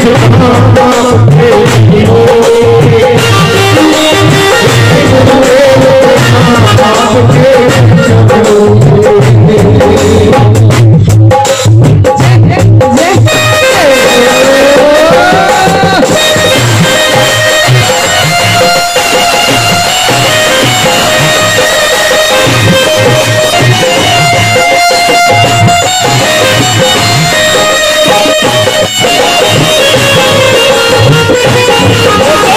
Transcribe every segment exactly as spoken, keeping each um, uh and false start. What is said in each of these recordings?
Oh,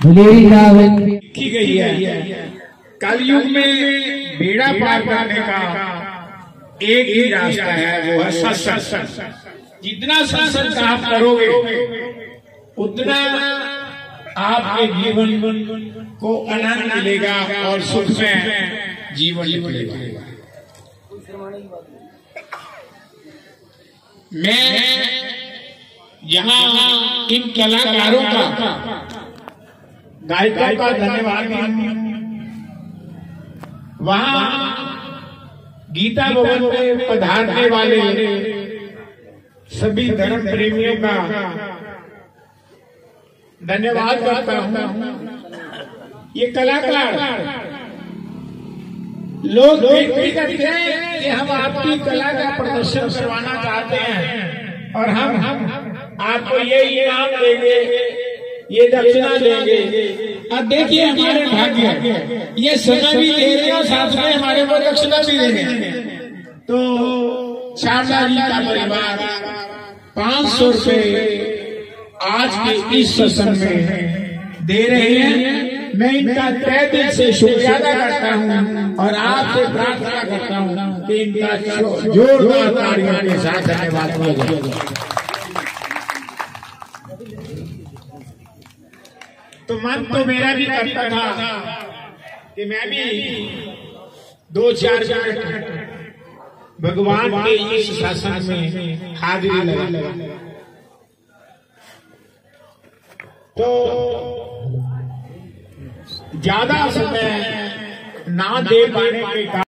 लिखी गई है। कलयुग में बेड़ा पार करने का एक ही रास्ता है, वो है सत्संग। जितना सत्संग आप करोगे उतना आपके जीवन को आनंद मिलेगा और सुख में जीवन निकलेगा। मैं यहाँ इन कलाकारों का, गायकों का धन्यवाद वहाँ गीता भवन में पधारने वाले सभी धर्म प्रेमियों का धन्यवाद करता हूँ। ये कलाकार लोग देखते करते हैं कि हम आपकी कला का प्रदर्शन करवाना चाहते हैं और हम हम आपको ये इनाम देंगे, ये दक्षिणा देंगे। अब देखिए हमारे भाग्य, ये समय भी दे रहे हैं और साथ में हमारे को दक्षिणा भी देंगे। तो शारदा जी का परिवार पांच सौ रुपए आज के इस सत्संग में दे रहे हैं। मैं इनका तहे दिल से शुक्रिया अदा करता हूँ और आपसे प्रार्थना करता हूँ कि इनका जोरदार तालियों के साथ धन्यवाद किया जाए। तो मन तो मेरा भी करता था कि मैं भी दो चार मिनट भगवान के इस सत्संग में हाजिरी लगा, तो ज्यादा समय ना दे पाने के कारण